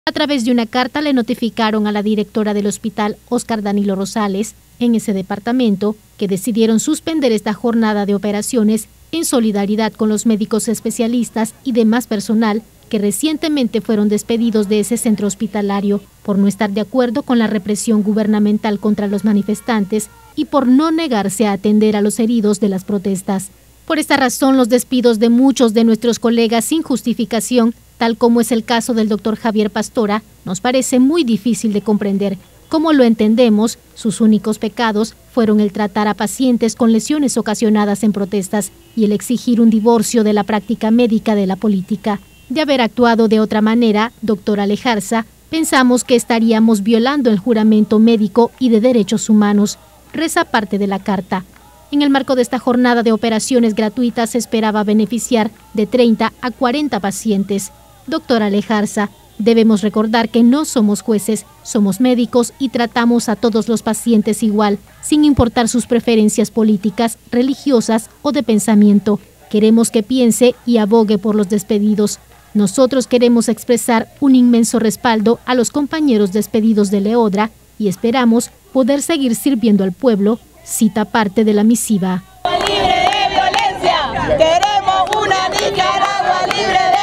A través de una carta le notificaron a la directora del hospital, Óscar Danilo Rosales, en ese departamento, que decidieron suspender esta jornada de operaciones en solidaridad con los médicos especialistas y demás personal que recientemente fueron despedidos de ese centro hospitalario por no estar de acuerdo con la represión gubernamental contra los manifestantes y por no negarse a atender a los heridos de las protestas. Por esta razón, los despidos de muchos de nuestros colegas sin justificación, tal como es el caso del doctor Javier Pastora, nos parece muy difícil de comprender. Como lo entendemos, sus únicos pecados fueron el tratar a pacientes con lesiones ocasionadas en protestas y el exigir un divorcio de la práctica médica de la política. De haber actuado de otra manera, doctor Alejarza, pensamos que estaríamos violando el juramento médico y de derechos humanos, reza parte de la carta. En el marco de esta jornada de operaciones gratuitas se esperaba beneficiar de 30 a 40 pacientes. Doctor Alejarza, debemos recordar que no somos jueces, somos médicos y tratamos a todos los pacientes igual, sin importar sus preferencias políticas, religiosas o de pensamiento. Queremos que piense y abogue por los despedidos. Nosotros queremos expresar un inmenso respaldo a los compañeros despedidos de Leodra y esperamos poder seguir sirviendo al pueblo, cita parte de la misiva. Libre de violencia, queremos una Nicaragua libre de